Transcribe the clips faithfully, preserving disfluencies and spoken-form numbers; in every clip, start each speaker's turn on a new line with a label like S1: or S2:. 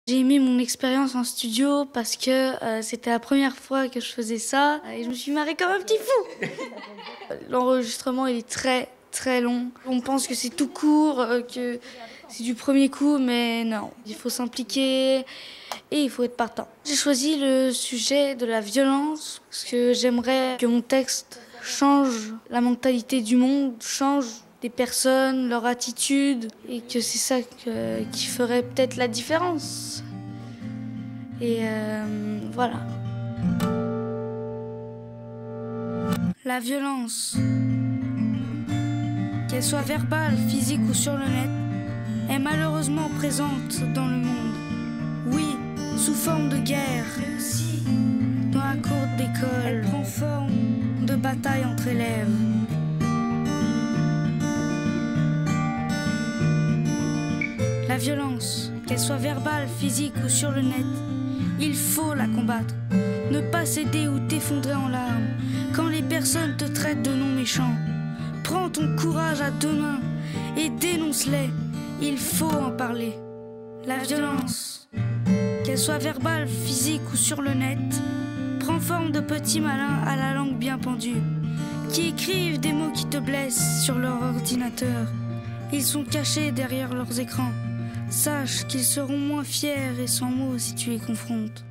S1: J'ai aimé mon expérience en studio parce que euh, c'était la première fois que je faisais ça et je me suis marrée comme un petit fou. L'enregistrement il est très très long. On pense que c'est tout court, euh, que c'est du premier coup, mais non. Il faut s'impliquer et il faut être partant. J'ai choisi le sujet de la violence parce que j'aimerais que mon texte change la mentalité du monde, change des personnes, leur attitude, et que c'est ça que, qui ferait peut-être la différence. Et euh, voilà. La violence, qu'elle soit verbale, physique ou sur le net, est malheureusement présente dans le monde. Oui, sous forme de guerre, mais aussi dans la cour d'école, elle prend forme de bataille entre élèves. La violence, qu'elle soit verbale, physique ou sur le net, il faut la combattre. Ne pas céder ou t'effondrer en larmes quand les personnes te traitent de noms méchants. Prends ton courage à deux mains et dénonce-les. Il faut en parler. La violence, qu'elle soit verbale, physique ou sur le net, prend forme de petits malins à la langue bien pendue, qui écrivent des mots qui te blessent sur leur ordinateur. Ils sont cachés derrière leurs écrans. Sache qu'ils seront moins fiers et sans mots si tu les confrontes.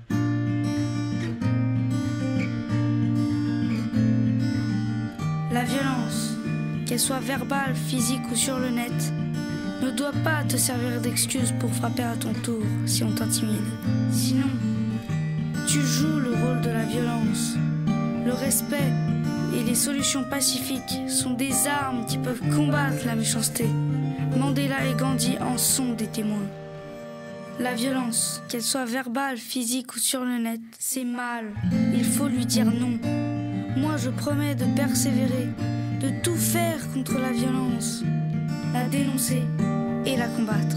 S1: La violence, qu'elle soit verbale, physique ou sur le net, ne doit pas te servir d'excuse pour frapper à ton tour si on t'intimide. Sinon, tu joues le rôle de la violence. Le respect et les solutions pacifiques sont des armes qui peuvent combattre la méchanceté. Mandela et Gandhi en sont des témoins. La violence, qu'elle soit verbale, physique ou sur le net, c'est mal. Il faut lui dire non. Moi, je promets de persévérer, de tout faire contre la violence, la dénoncer et la combattre.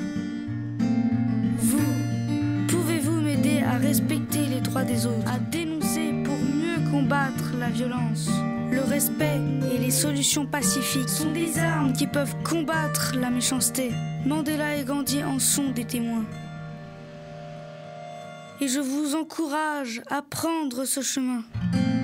S1: Vous, pouvez-vous m'aider à respecter les droits des autres, à dénoncer pour mieux combattre la violence? Le respect et les solutions pacifiques sont des armes qui peuvent combattre la méchanceté. Mandela et Gandhi en sont des témoins. Et je vous encourage à prendre ce chemin.